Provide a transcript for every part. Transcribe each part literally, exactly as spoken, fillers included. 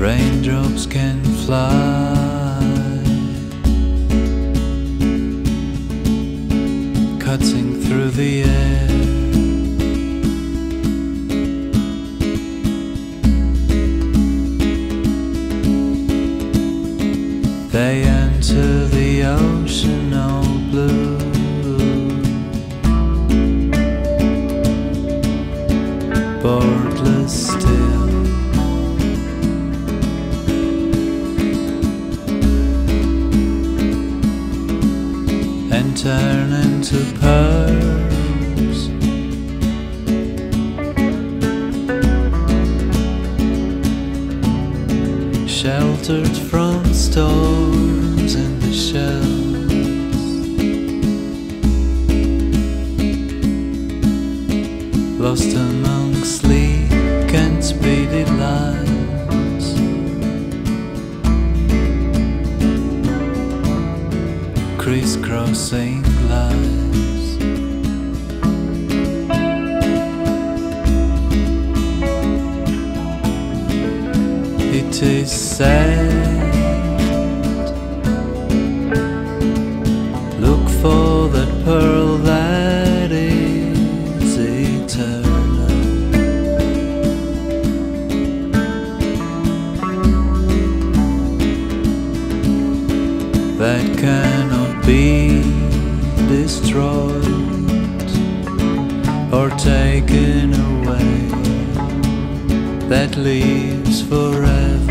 Raindrops can fly, cutting through the air. They enter the ocean all blue, boardless still, and turn into pearls. Sheltered from storms in the shells, lost among sleek and speedy lines, crisscrossing lives. It is sad, look for that pearl that is eternal. That cannot be destroyed or taken away, that lives forever.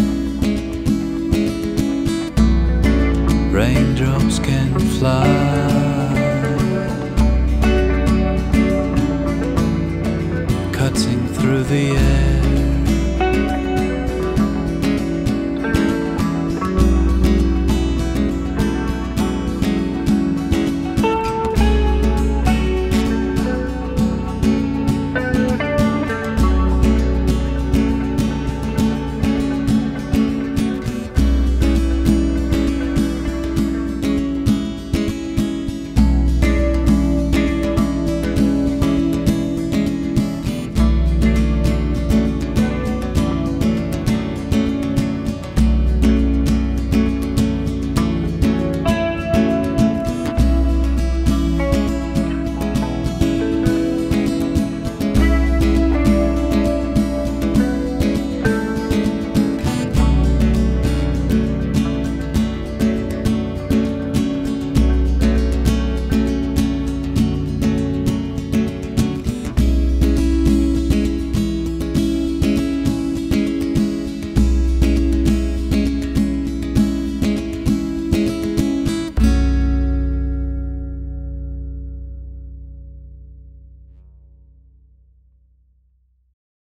Raindrops can fly,